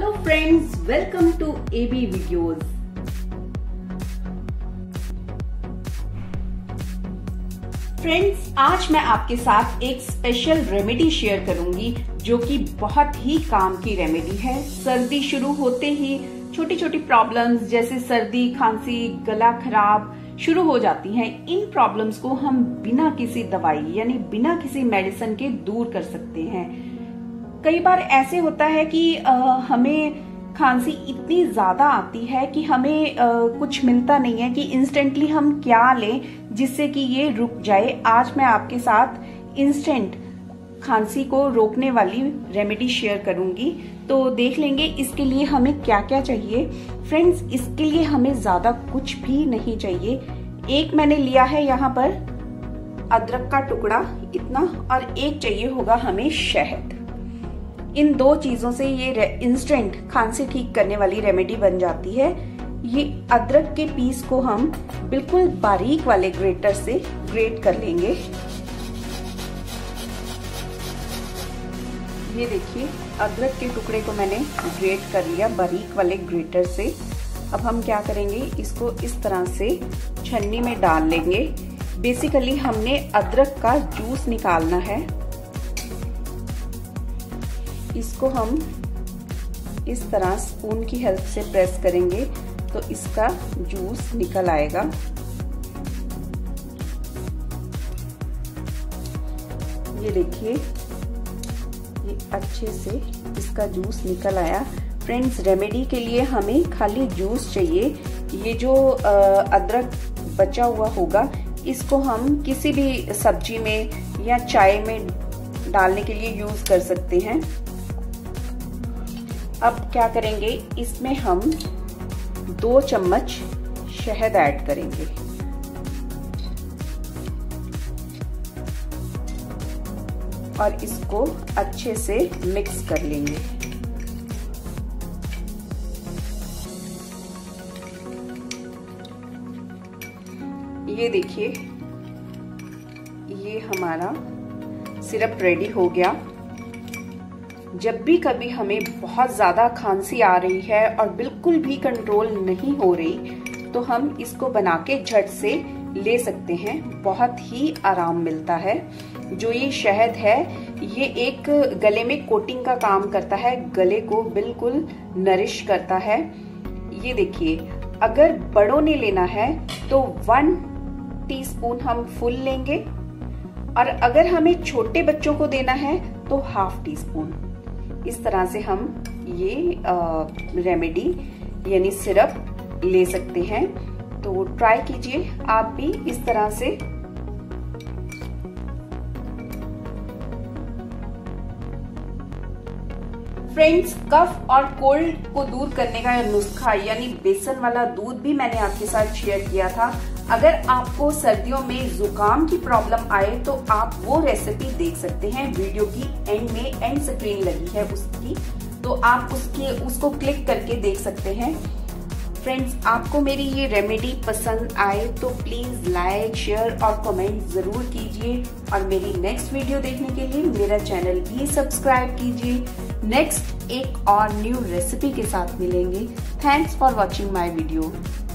Hello friends, welcome to AB videos. Friends, आज मैं आपके साथ एक स्पेशल रेमेडी शेयर करूंगी जो कि बहुत ही काम की रेमेडी है। सर्दी शुरू होते ही छोटी छोटी प्रॉब्लम्स जैसे सर्दी, खांसी, गला खराब शुरू हो जाती हैं। इन प्रॉब्लम्स को हम बिना किसी दवाई यानी बिना किसी मेडिसिन के दूर कर सकते हैं। कई बार ऐसे होता है कि हमें खांसी इतनी ज्यादा आती है कि हमें कुछ मिलता नहीं है कि इंस्टेंटली हम क्या लें जिससे कि ये रुक जाए। आज मैं आपके साथ इंस्टेंट खांसी को रोकने वाली रेमेडी शेयर करूंगी, तो देख लेंगे इसके लिए हमें क्या क्या चाहिए। फ्रेंड्स, इसके लिए हमें ज्यादा कुछ भी नहीं चाहिए। एक मैंने लिया है यहाँ पर अदरक का टुकड़ा इतना, और एक चाहिए होगा हमें शहद। इन दो चीजों से ये इंस्टेंट खांसी ठीक करने वाली रेमेडी बन जाती है। ये अदरक के पीस को हम बिल्कुल बारीक वाले ग्रेटर से ग्रेट कर लेंगे। ये देखिए, अदरक के टुकड़े को मैंने ग्रेट कर लिया बारीक वाले ग्रेटर से। अब हम क्या करेंगे, इसको इस तरह से छन्नी में डाल लेंगे। बेसिकली हमने अदरक का जूस निकालना है। इसको हम इस तरह स्पून की हेल्प से प्रेस करेंगे तो इसका जूस निकल आएगा। ये देखिए, ये अच्छे से इसका जूस निकल आया। फ्रेंड्स, रेमेडी के लिए हमें खाली जूस चाहिए। ये जो अदरक बचा हुआ होगा इसको हम किसी भी सब्जी में या चाय में डालने के लिए यूज कर सकते हैं। अब क्या करेंगे, इसमें हम 2 चम्मच शहद ऐड करेंगे। और इसको अच्छे से मिक्स कर लेंगे। ये देखिए, ये हमारा सिरप रेडी हो गया। जब भी कभी हमें बहुत ज्यादा खांसी आ रही है और बिल्कुल भी कंट्रोल नहीं हो रही, तो हम इसको बना के झट से ले सकते हैं। बहुत ही आराम मिलता है। जो ये शहद है ये एक गले में कोटिंग का काम करता है, गले को बिल्कुल नरिश करता है। ये देखिए, अगर बड़ों ने लेना है तो 1 टीस्पून हम फुल लेंगे, और अगर हमें छोटे बच्चों को देना है तो 1/2 टीस्पून। इस तरह से हम ये रेमेडी यानी सिरप ले सकते हैं। तो ट्राई कीजिए आप भी इस तरह से। फ्रेंड्स, कफ और कोल्ड को दूर करने का नुस्खा यानी बेसन वाला दूध भी मैंने आपके साथ शेयर किया था। अगर आपको सर्दियों में जुकाम की प्रॉब्लम आए तो आप वो रेसिपी देख सकते हैं। वीडियो की एंड में एंड स्क्रीन लगी है उसकी, तो आप उसको क्लिक करके देख सकते हैं। फ्रेंड्स, आपको मेरी ये रेमेडी पसंद आए तो प्लीज लाइक, शेयर और कमेंट जरूर कीजिए। और मेरी नेक्स्ट वीडियो देखने के लिए मेरा चैनल भी सब्सक्राइब कीजिए। नेक्स्ट एक और न्यू रेसिपी के साथ मिलेंगे। Thanks for watching my video.